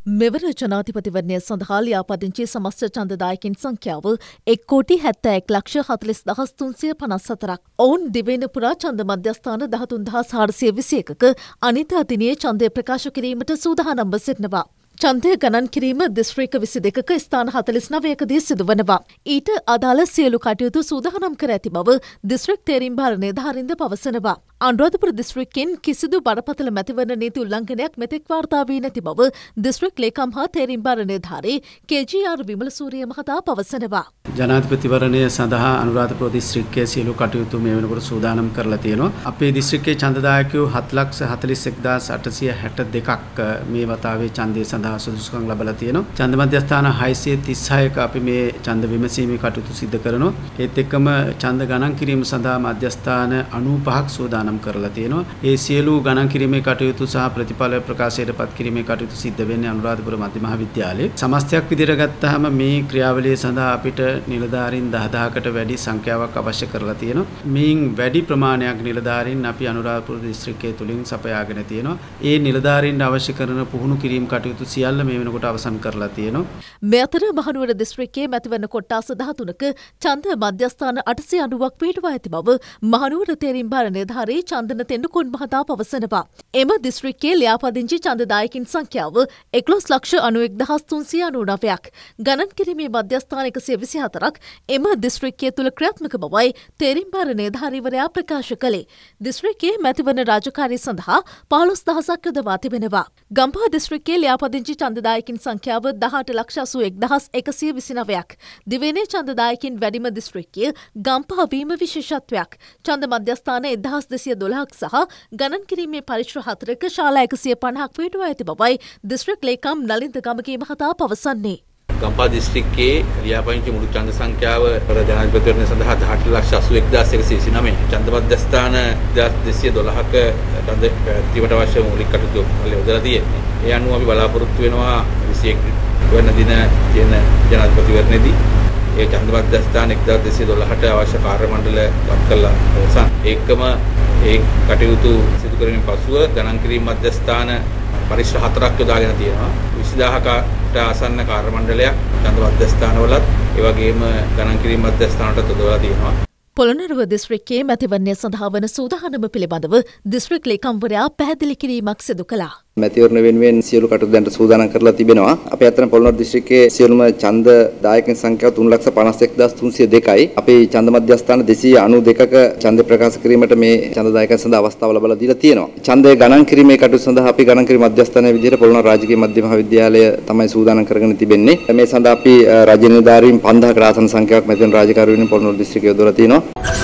මෙවර ජනාධිපතිවරණය සඳහා ලියාපදිංචි සමස්ත ඡන්දදායකින් සංඛ්‍යාව 1,71,03,354ක්. ඔවුන් දිවයින පුරා ඡන්ද මධ්‍යස්ථාන 13,421ක අනිත් දිනයේ ඡන්දය ප්‍රකාශ කිරීමට සූදානම්ව සිටිනවා. ඡන්දය ගණන් කිරීම දිස්ත්‍රික්ක 22ක ස්ථාන 49කදී සිදුවනවා. ඊට අදාළ සියලු කටයුතු සූදානම් කර ඇති බව දිස්ත්‍රික් තේරීම් භාර නිලධාරීන්ද පවසනවා. අනුරාධපුර දිස්ත්‍රික්කෙන් කිසිදු බරපතල මැතිවරණ නීති උල්ලංඝනයක් මෙතෙක් වාර්තා වී නැති බව දිස්ත්‍රික් ලේකම් හා තේරීම් භාර නිලධාරී KGR විමලසූරිය මහතා පවසනවා. ජනාධිපතිවරණය සඳහා අනුරාධපුර දිස්ත්‍රික්කයේ සියලු කටයුතු මේ වෙනකොට සූදානම් කරලා තියෙනවා. අපේ දිස්ත්‍රික්කයේ ඡන්දදායකයෝ 7,41,862ක් මේ වතාවේ ඡන්දය සඳහා සුදුසුකම් ලැබලා තියෙනවා. ඡන්ද මධ්‍යස්ථාන 636ක අපි මේ ඡන්ද විමසීමේ කටයුතු සිදු කරනවා. ඒත් එක්කම ඡන්ද ගණන් කිරීම සඳහා මධ්‍යස්ථාන 95ක් සූදානම් කරලා තියෙනවා. ඒ සියලු ගණන් කිරීමේ කටයුතු සහ ප්‍රතිඵල ප්‍රකාශයට පත් කිරීමේ කටයුතු සිද්ධ වෙන්නේ අනුරාධපුර මධ්‍ය මහාවිද්‍යාලයේ. සමස්තයක් විදිහට ගත්තාම මේ ක්‍රියාවලිය සඳහා අපිට නිලධාරීන් 10000කට වැඩි සංඛ්‍යාවක් අවශ්‍ය කරලා තියෙනවා. මේන් වැඩි ප්‍රමාණයක් නිලධාරීන් අපි අනුරාධපුර දිස්ත්‍රික්කයේ තුලින් සපයාගෙන තියෙනවා. ඒ නිලධාරීන් අවශ්‍ය කරන පුහුණු කිරීම කටයුතු සියල්ල මේ වෙනකොට අවසන් කරලා තියෙනවා. මේ අතර මහනුවර දිස්ත්‍රික්කයේ මැතිවරණ කොට්ටාස 13ක ඡන්ද මධ්‍යස්ථාන 890ක් පිටුවා ඇති බව මහනුවර තේරීම් භාර නිලධාරී චන්දන තෙන්ඩුකුන් මහතා පවසනවා. එම දිස්ත්‍රික්කයේ ලියාපදිංචි ඡන්දදායකින් සංඛ්‍යාව 11,91,399ක්. ගණන් කිරීමේ මධ්‍යස්ථාන 124ක් එම දිස්ත්‍රික්කයේ තුල ක්‍රියාත්මක බවයි තේරීම් භාර නිලධාරීවරයා ප්‍රකාශ කළේ. දිස්ත්‍රික්කයේ මැතිවරණ රාජකාරී සඳහා 15,000ක් යොදවා තිබෙනවා. ගම්පහ දිස්ත්‍රික්කයේ ලියාපදිංචි ඡන්දදායකින් සංඛ්‍යාව 18,81,129ක්. දිවයිනේ ඡන්දදායකින් වැඩිම දිස්ත්‍රික්කය ගම්පහ වීම විශේෂත්වයක්. ඡන්ද මධ්‍යස්ථාන 1,212ක් සහ ගණන් කිරීමේ පරිශ්‍ර 4ක ශාලා 150ක් පිටුවා ඇති බවයි දිස්ත්‍රික් ලේකම් නලින්ද ගමගේ මහතා පවසන්නේ. ගම්පහ දිස්ත්‍රික්කයේ ලියාපදිංචි මුළු ඡන්ද සංඛ්‍යාව ජනාධිපතිවරණය සඳහා 18,81,129. ඡන්ද මධ්‍යස්ථාන 1,212ක ඡන්ද පැවැත්වීමට අවශ්‍ය මූලික කටයුතු යොදලා තියෙන්නේ. ඒ අනුව අපි බලාපොරොත්තු වෙනවා 21 වෙනි දින තියෙන ජනාධිපතිවරණයේදී ඒ ඡන්ද මධ්‍යස්ථාන 1,212ට අවශ්‍ය කාර්ය මණ්ඩල පත් කළා. ඒකම ඒ කටයුතු සිදු කරමින් පසුව ගණන් කිරීම මධ්‍යස්ථාන පරිශ්‍ර 4ක් යොදාගෙන තියෙනවා. 20000කට ආසන්න කාර්ය මණ්ඩලයක් ඡන්ද මධ්‍යස්ථානවලත් ඒ වගේම ගණන් කිරීම මධ්‍යස්ථානටත් යොදවලා තියෙනවා. පොළොන්නරුව දිස්ත්‍රික්කයේ මැතිවරණය සඳහා වන සූදානම පිළිබඳව දිස්ත්‍රික් ලේකම්වරයා පැහැදිලි කිරීමක් සිදු කළා. මැතිවරණ වෙනුවෙන් සියලු කටයුතු දැන් සූදානම් කරලා තිබෙනවා. අපේ අතන පොළොන්නරුව දිස්ත්‍රික්කයේ සියලුම ඡන්ද දායකයන් සංඛ්‍යාව 3,51,302යි. අපේ ඡන්ද මධ්‍යස්ථාන 292ක ඡන්ද ප්‍රකාශ කිරීමට මේ ඡන්ද දායකයන් සඳහා අවස්ථාව ලැබලා දීලා තියෙනවා. ඡන්දය ගණන් කිරීමේ කටයුතු සඳහා අපි ගණන් කිරීම මධ්‍යස්ථානයේ විදිහට පොළොන්නරුව රාජකීය මධ්‍ය මහාවිද්‍යාලය තමයි සූදානම් කරගෙන තිබෙන්නේ. මේ සඳහා අපි රාජ්‍ය නිලධාරීන් 5000කට ආසන්න සංඛ්‍යාවක් මැතිවරණ රාජකාරී වෙනුවෙන් පොළොන්නරුව දිස්ත්‍රික්කයේ යොදවලා තියෙනවා.